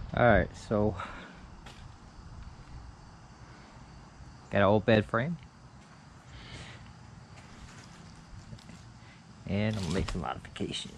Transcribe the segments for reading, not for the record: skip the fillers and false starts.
Alright, so got an old bed frame. And I'm gonna make some modifications.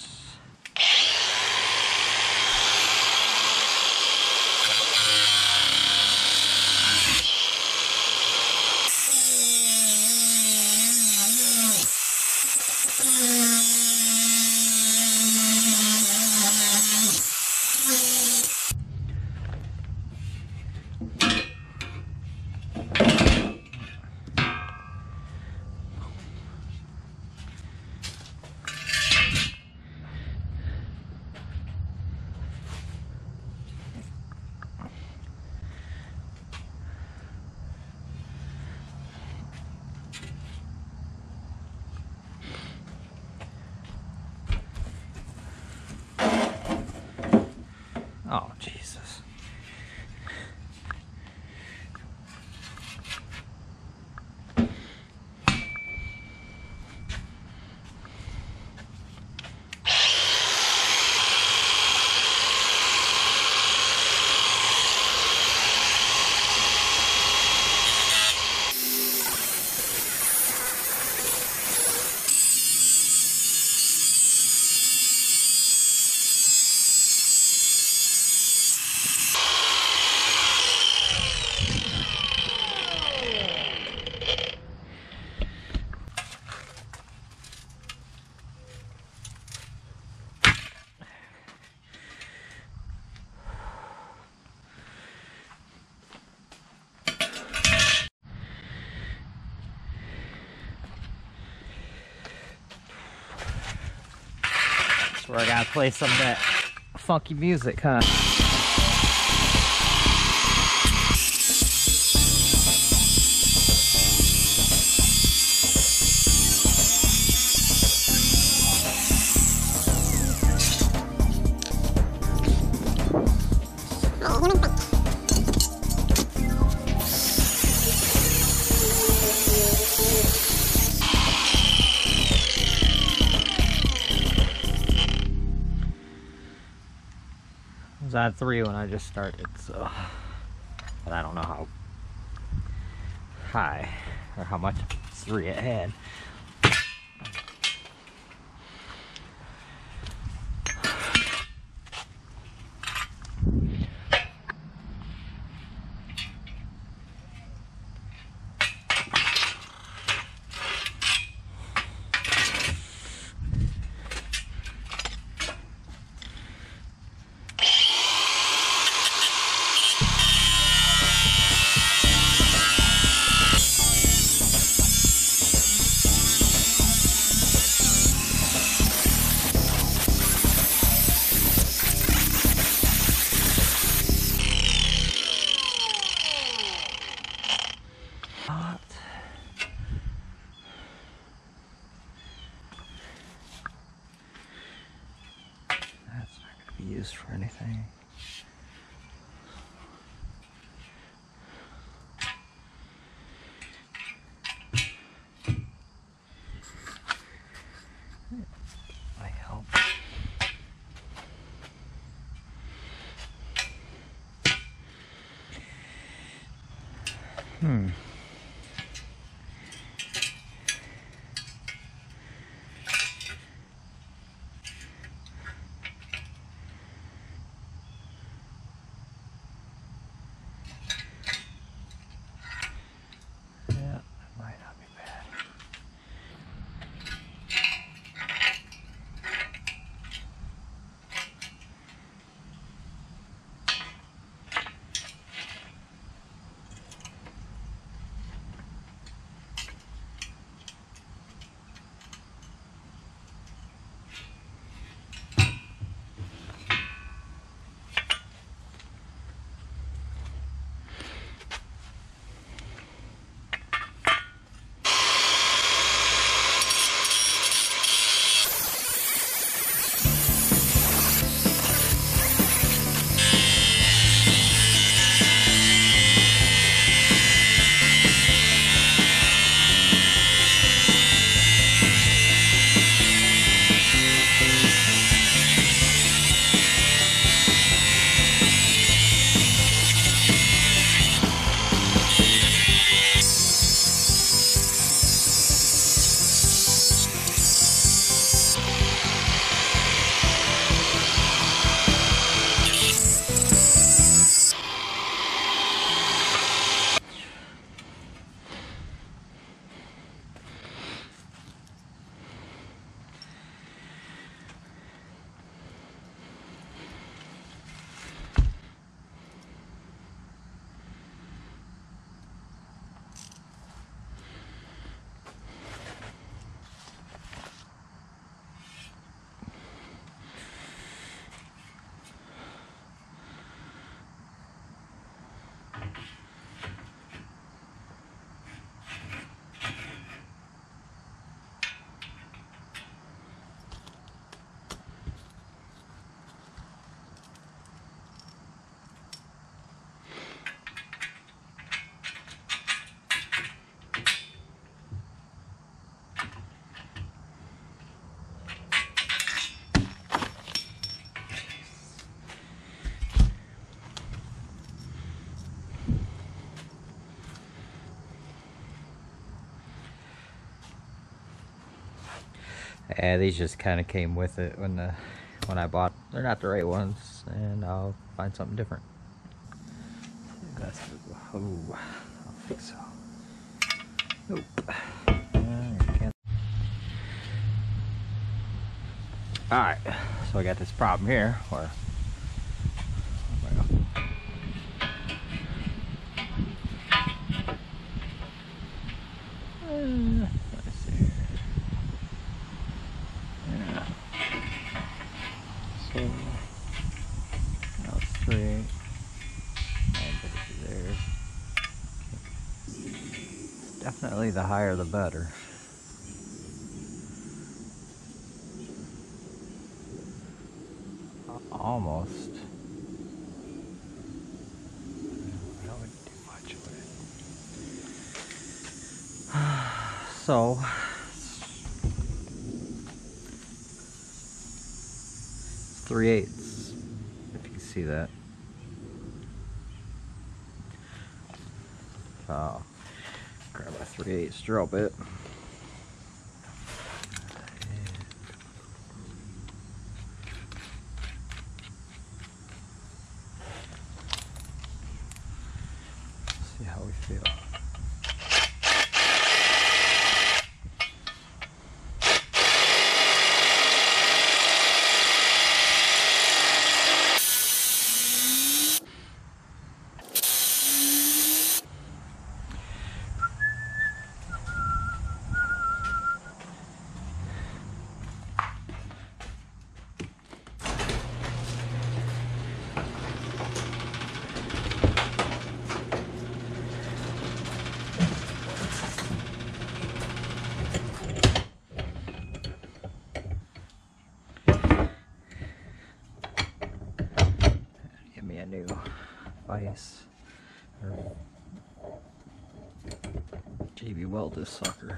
Oh, Jesus. That's where I gotta play some of that funky music, huh? I was on 3 when I just started, so but I don't know how high or how much 3 it had. That's not going to be used for anything. Might help. Yeah, that might not be bad. Yeah, these just kind of came with it when I bought. They're not the right ones, and I'll find something different. That's I don't think so. Nope. Alright, so I got this problem here where let's see here. Yeah. So now it's 3. And there's definitely the higher the better. Almost. I don't do much with it. So 3/8, if you can see that. So grab my 3/8 drill bit. See how we feel. New vice or JB Weld this sucker.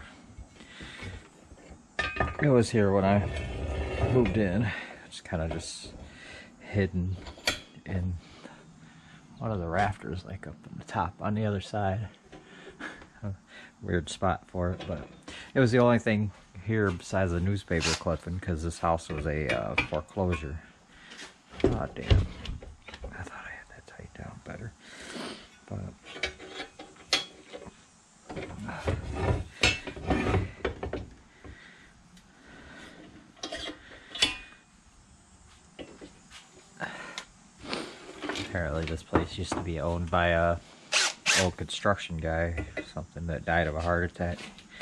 It was here when I moved in. It's kind of just hidden in one of the rafters, like up on the top on the other side. Weird spot for it, but it was the only thing here besides a newspaper clipping because this house was a foreclosure. Oh damn. I thought I had that tight down better, but apparently this place used to be owned by a old construction guy, something that died of a heart attack.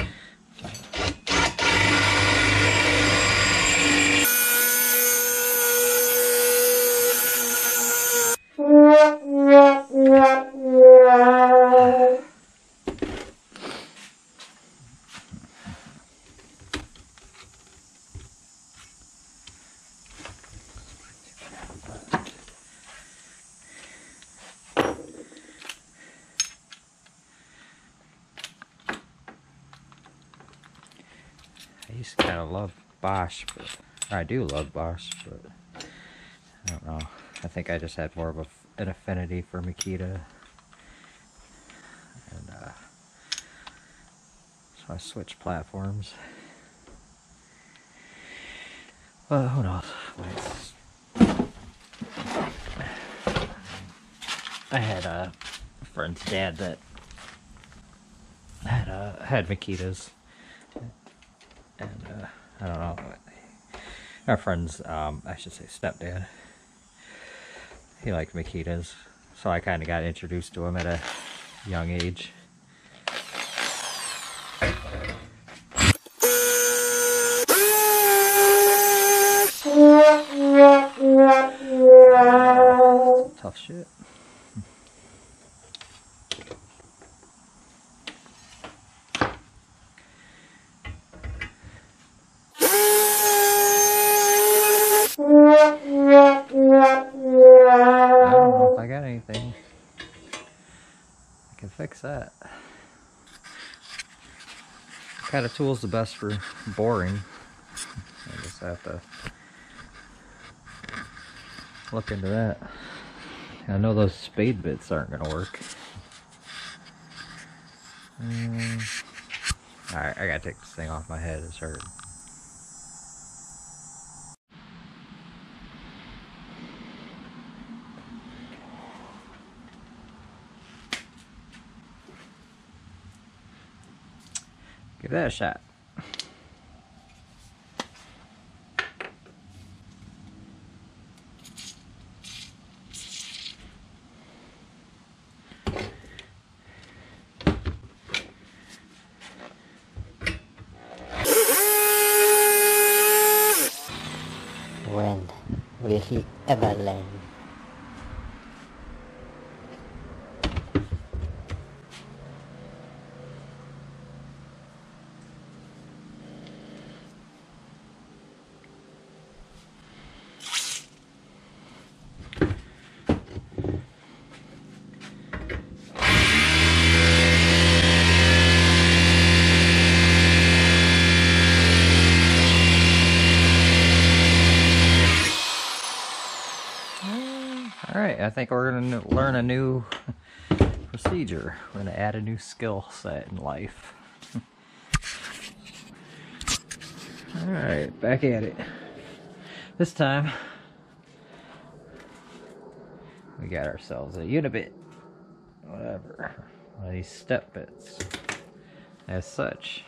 I used to kind of love Bosch, but I do love Bosch, but I don't know. I think I just had more of an affinity for Makita, and so I switched platforms. Well, who knows? I had a friend's dad that had Makitas. And I don't know, our friend's, I should say stepdad, he liked Makitas, so I kind of got introduced to him at a young age. Tough shit. Anything I can fix that. What kind of tool's the best for boring? I guess I have to look into that. I know those spade bits aren't gonna work. Alright, I gotta take this thing off my head, it's hurting. Give that a shot. When will he ever learn? Alright, I think we're going to learn a new procedure. We're going to add a new skill set in life. Alright, back at it. This time, we got ourselves a unibit. Whatever. One of these step bits. As such.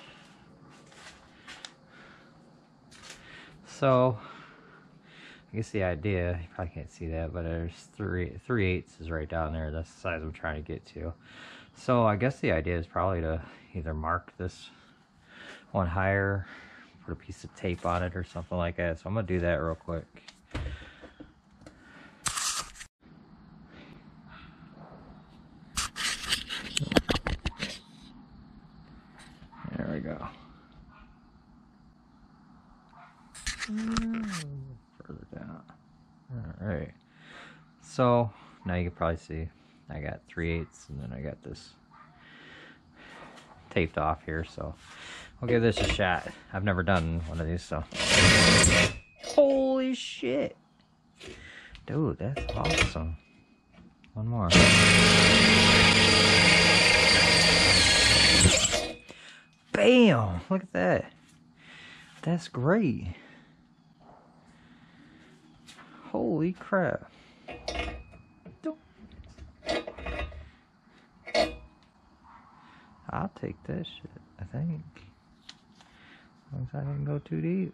So, I guess the idea, you probably can't see that, but there's 3/8 is right down there. That's the size I'm trying to get to. So I guess the idea is probably to either mark this one higher, put a piece of tape on it or something like that. So I'm going to do that real quick. There we go. Further down. Alright. So now you can probably see I got 3/8 and then I got this taped off here, so we'll give this a shot. I've never done one of these, so. Holy shit! Dude, that's awesome. One more. Bam! Look at that. That's great. Holy crap. I'll take that shit, I think. As long as I didn't go too deep.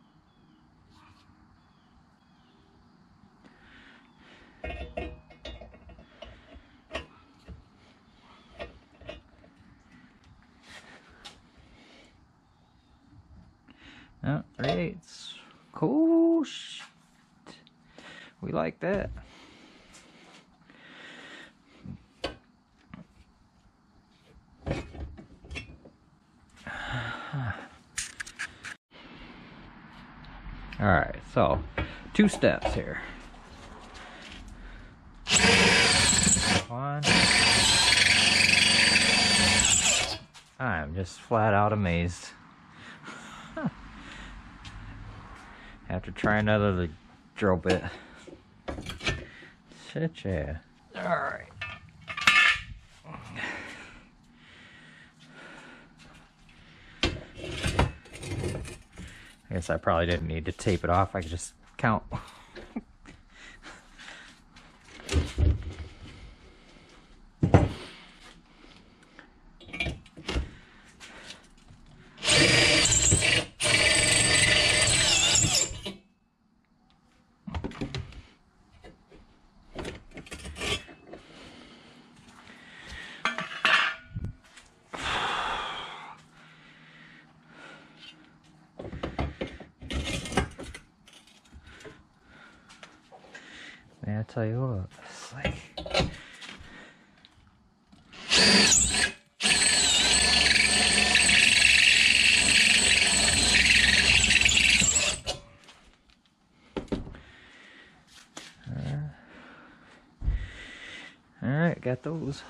Oh, 3/8. Cool shit. We like that. Alright, so 2 steps here. One. I'm just flat out amazed. Have to try another drill bit. Shit, yeah. Alright. I guess I probably didn't need to tape it off. I could just count. Man, I tell you what, it's like... Alright, got those.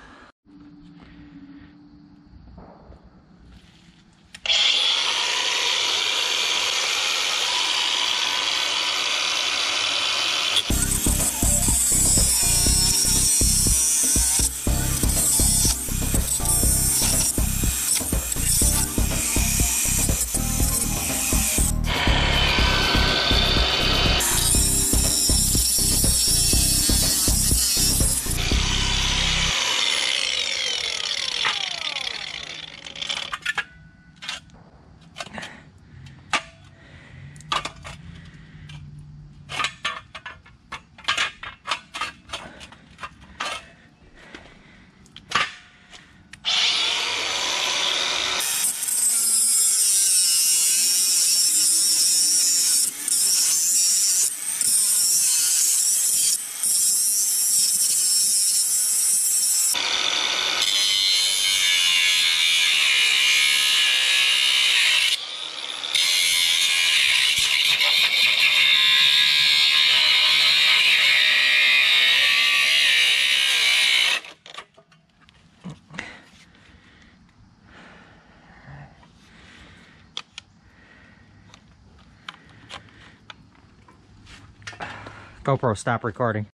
GoPro, stop recording.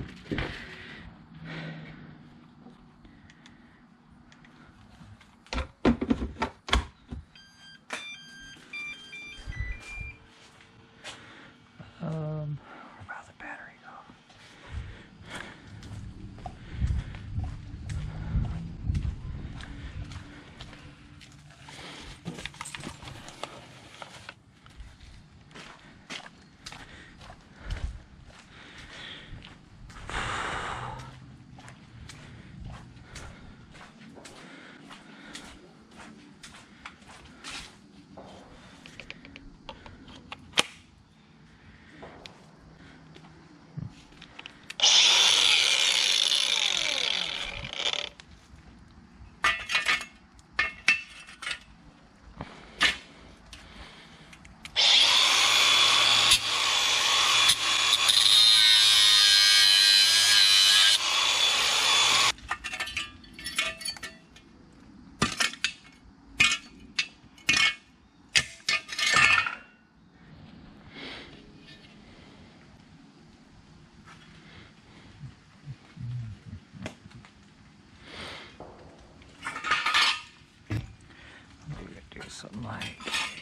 Where'd the battery go? Something like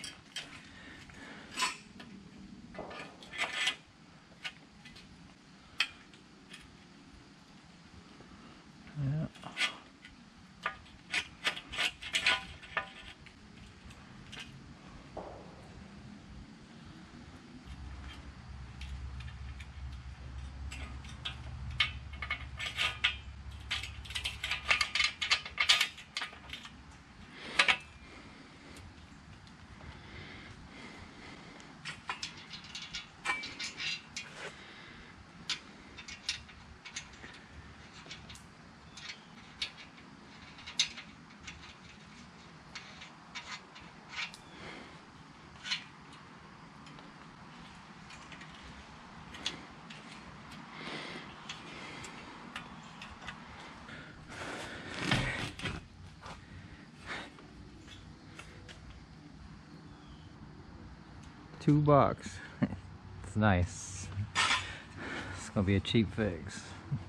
$2. It's nice. It's gonna be a cheap fix.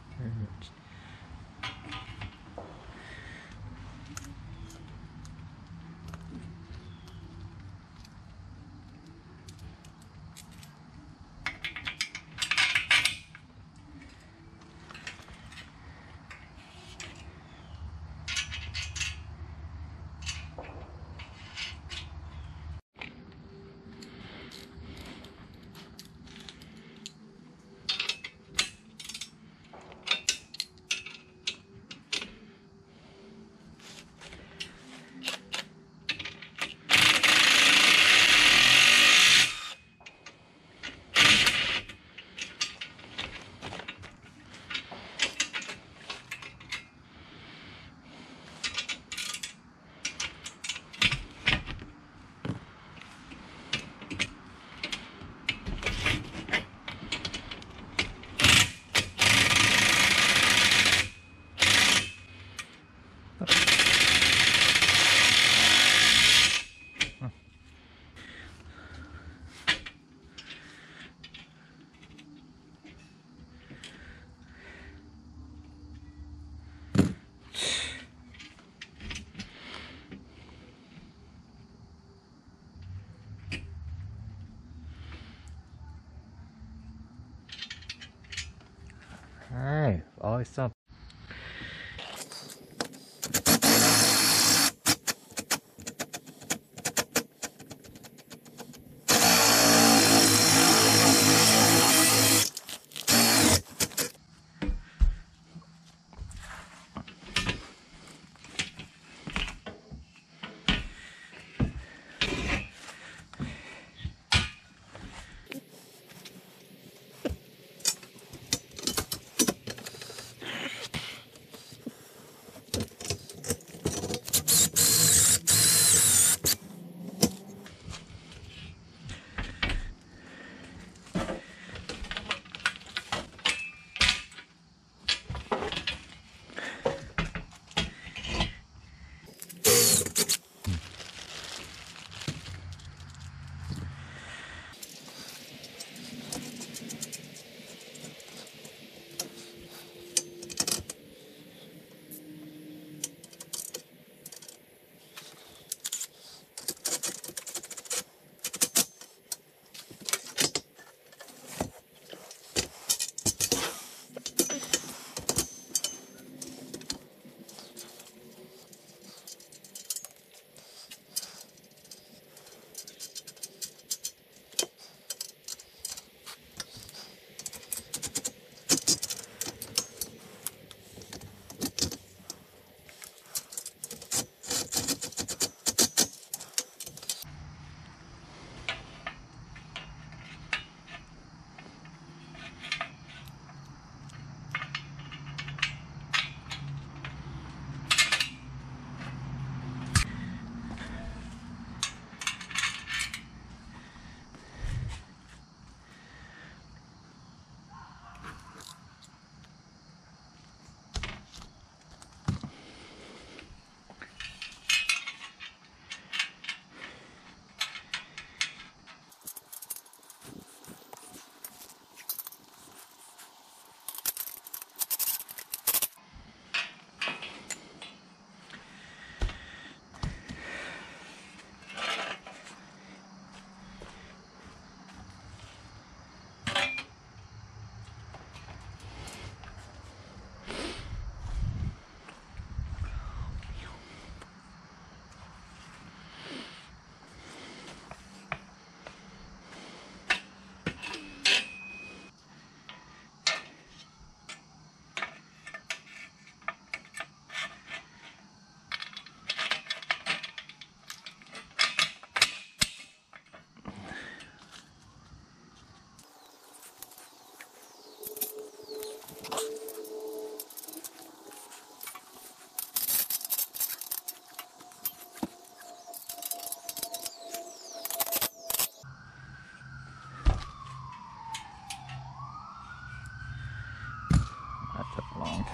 Alright, always something.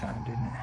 time, didn't it?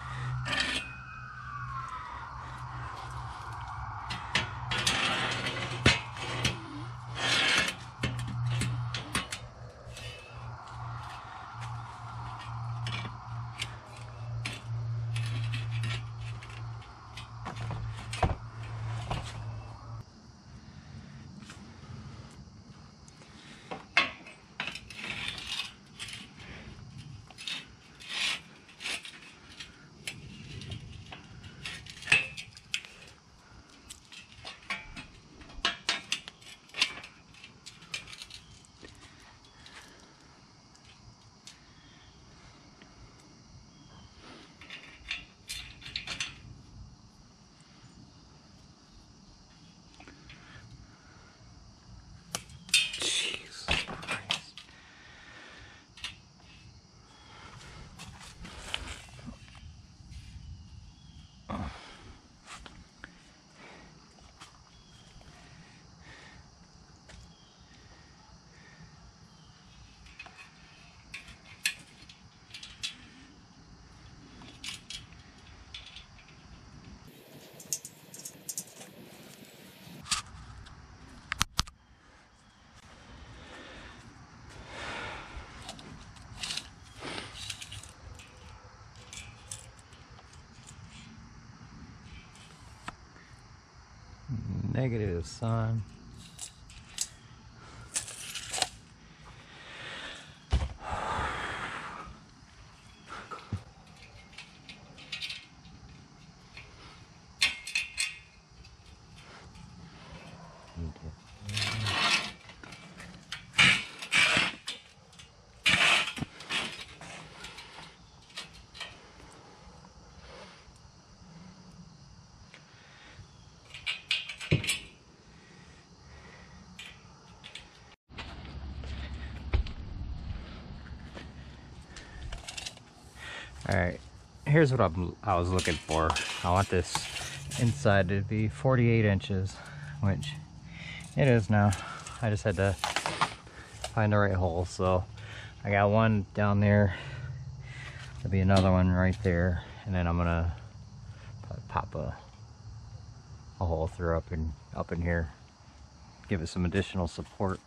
Negative, son. Alright, here's what I was looking for. I want this inside to be 48 inches, which it is now. I just had to find the right hole. So I got one down there, there'll be another one right there, and then I'm gonna pop a hole through up in here, give it some additional support.